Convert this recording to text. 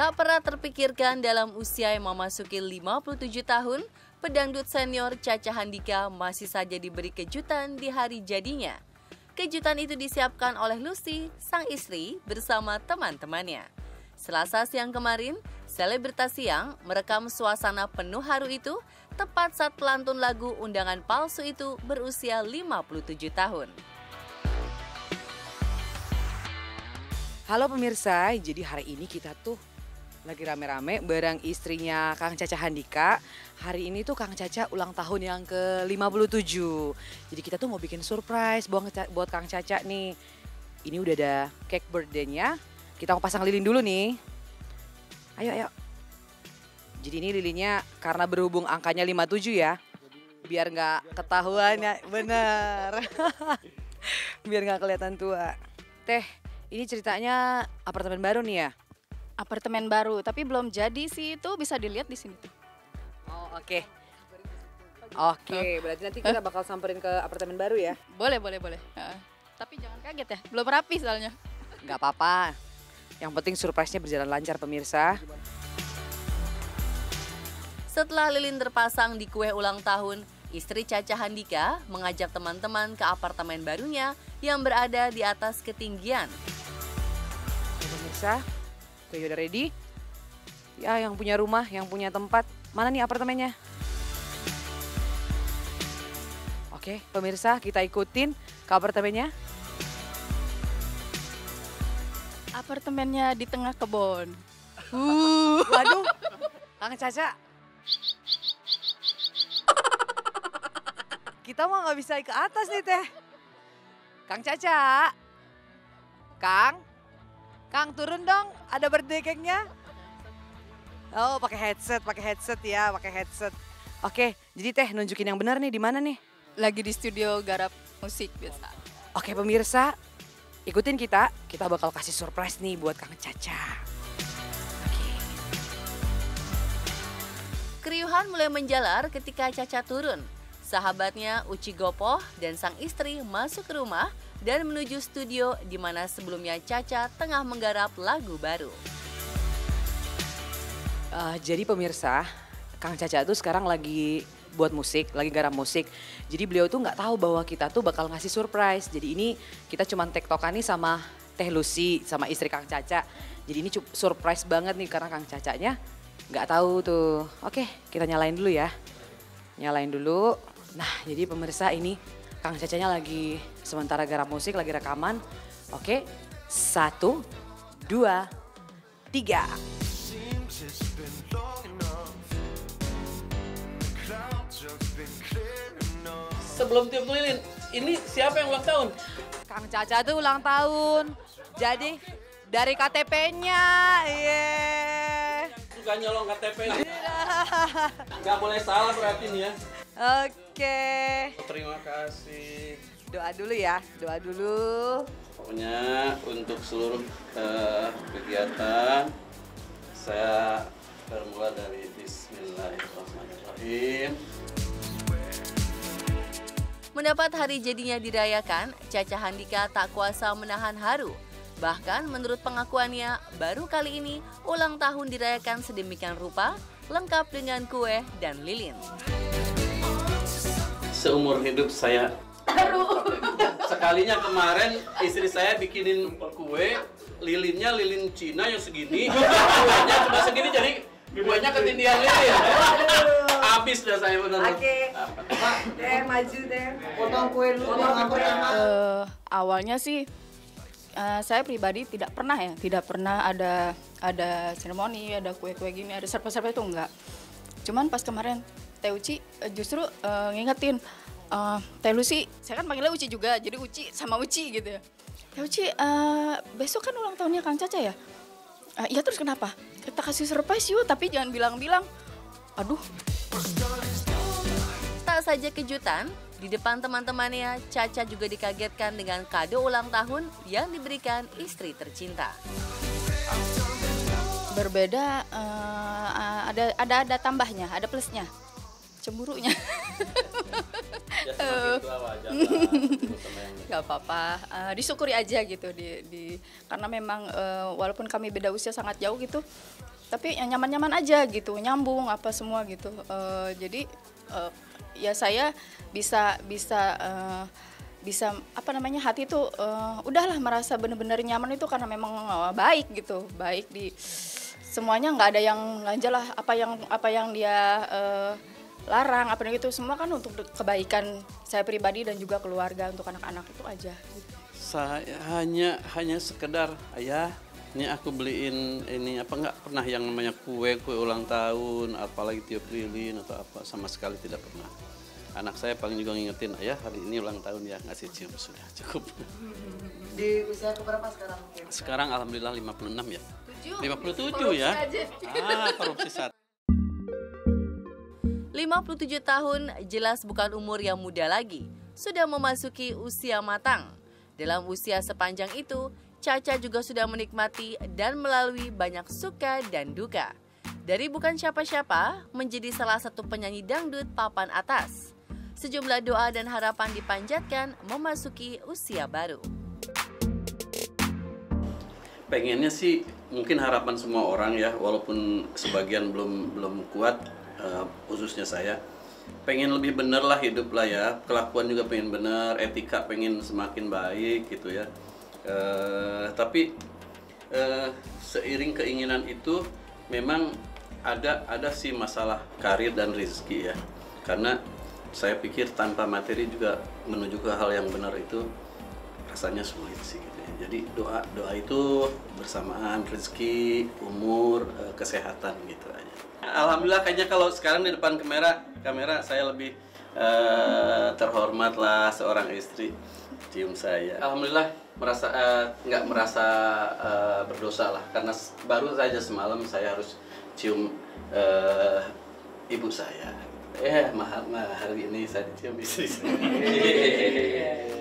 Tak pernah terpikirkan dalam usia yang memasuki 57 tahun, pedangdut senior Caca Handika masih saja diberi kejutan di hari jadinya. Kejutan itu disiapkan oleh Lucy, sang istri, bersama teman-temannya. Selasa siang kemarin, selebritas siang merekam suasana penuh haru itu tepat saat pelantun lagu Undangan Palsu itu berusia 57 tahun. Halo pemirsa, jadi hari ini kita tuh lagi rame-rame bareng istrinya Kang Caca Handika. Hari ini tuh Kang Caca ulang tahun yang ke-57. Jadi kita tuh mau bikin surprise buat Kang Caca nih. Ini udah ada cake birthday-nya. Kita mau pasang lilin dulu nih. Ayo. Jadi ini lilinnya karena berhubung angkanya 57 ya. Biar nggak ketahuan ya, bener. Biar nggak kelihatan tua. Teh, ini ceritanya apartemen baru nih ya? Apartemen baru, tapi belum jadi sih, itu bisa dilihat di sini. Oh oke. Oke, berarti nanti kita bakal samperin ke apartemen baru ya? Boleh. Tapi jangan kaget ya, belum rapi soalnya. Nggak apa-apa. Yang penting surprise-nya berjalan lancar pemirsa. Setelah lilin terpasang di kue ulang tahun, istri Caca Handika mengajak teman-teman ke apartemen barunya yang berada di atas ketinggian. Pemirsa, oke udah ready? Ya yang punya rumah, yang punya tempat, mana nih apartemennya? Oke pemirsa, kita ikutin ke apartemennya. Apartemennya di tengah kebun. Waduh, Kang Caca. Kita mah nggak bisa ke atas nih teh. Kang Caca. Kang turun dong, ada birthday cake-nya. Oh pakai headset ya, pakai headset. Oke, jadi teh nunjukin yang benar nih di mana nih? Lagi di studio garap musik biasa. Oke pemirsa, ikutin kita bakal kasih surprise nih buat Kang Caca. Oke. Keriuhan mulai menjalar ketika Caca turun. Sahabatnya Uci Gopoh dan sang istri masuk ke rumah dan menuju studio di mana sebelumnya Caca tengah menggarap lagu baru. Jadi pemirsa, Kang Caca tuh sekarang lagi buat musik, lagi garap musik. Jadi beliau tuh nggak tahu bahwa kita tuh bakal ngasih surprise. Jadi ini kita cuman tektokan nih sama Teh Lucy, sama istri Kang Caca. Jadi ini surprise banget nih karena Kang Cacanya nggak tahu tuh. Oke, kita nyalain dulu ya. Nyalain dulu. Nah, jadi pemirsa ini Kang Cacanya lagi sementara garap musik, lagi rekaman. Oke, 1, 2, 3. Sebelum tiup lilin, ini siapa yang ulang tahun? Kang Caca tuh ulang tahun. Jadi dari KTP-nya, Suka nyolong KTP. Nggak boleh salah berarti nih ya. Oke. Terima kasih. Doa dulu ya, doa dulu. Pokoknya untuk seluruh kegiatan, saya bermula dari Bismillahirrahmanirrahim. Mendapat hari jadinya dirayakan, Caca Handika tak kuasa menahan haru. Bahkan menurut pengakuannya, baru kali ini ulang tahun dirayakan sedemikian rupa, lengkap dengan kue dan lilin. Seumur hidup saya sekalinya kemarin istri saya bikinin kue, lilinnya lilin Cina yang segini, kuenya cuma segini jadi kuenya ketindihan lilin. Habis dah saya benar. Oke, Pak, deh maju deh. Potong kue dulu. Awalnya sih saya pribadi tidak pernah ada seremoni, ada kue-kue gini, ada surprise-surprise itu enggak. Cuman pas kemarin Teh Uci justru ngingetin, Teh Lucy, saya kan panggilnya Uci juga, jadi Uci sama Uci gitu ya. Teh Uci, besok kan ulang tahunnya Kang Caca ya? Iya terus kenapa? Kita kasih surprise yuk, tapi jangan bilang-bilang. Aduh. Tak saja kejutan, di depan teman-temannya, Caca juga dikagetkan dengan kado ulang tahun yang diberikan istri tercinta. Berbeda, ada tambahnya, ada plusnya. Cemburunya. Ya semakin tua wajar lah ketemu sama yang Gak apa-apa, disyukuri aja gitu karena memang walaupun kami beda usia sangat jauh gitu, tapi yang nyaman-nyaman aja gitu, nyambung apa semua gitu. Jadi ya saya bisa apa namanya, hati tuh udahlah merasa benar-benar nyaman itu karena memang baik gitu, baik di semuanya, nggak ada yang ganjal lah, apa yang dia larang apa gitu, semua kan untuk kebaikan saya pribadi dan juga keluarga, untuk anak-anak itu aja gitu. Saya hanya sekedar, ayah ini aku beliin ini apa, nggak pernah yang namanya kue ulang tahun, apalagi tiup lilin atau apa, sama sekali tidak pernah. Anak saya paling juga ngingetin, ayah hari ini ulang tahun ya, ngasih cium, sudah cukup. Di usia keberapa sekarang? Sekarang alhamdulillah 56 ya. 57 57 ya. Korupsi 1. 57 tahun jelas bukan umur yang muda lagi, sudah memasuki usia matang. Dalam usia sepanjang itu, Caca juga sudah menikmati dan melalui banyak suka dan duka. Dari bukan siapa-siapa, menjadi salah satu penyanyi dangdut papan atas. Sejumlah doa dan harapan dipanjatkan memasuki usia baru. Pengennya sih mungkin harapan semua orang ya, walaupun sebagian belum kuat, khususnya saya. Pengen lebih bener lah hidup lah ya, kelakuan juga pengen bener, etika pengen semakin baik gitu ya. Tapi seiring keinginan itu memang ada sih masalah karir dan rezeki ya. Karena saya pikir tanpa materi juga menuju ke hal yang benar itu rasanya sulit sih gitu ya. Jadi doa itu bersamaan rezeki, umur, kesehatan gitu aja. Alhamdulillah kayaknya kalau sekarang di depan kamera saya lebih terhormat lah, seorang istri cium saya. Alhamdulillah nggak merasa berdosa lah, karena baru saja semalam saya harus cium ibu saya. Maaf hari ini saya dicium istri saya.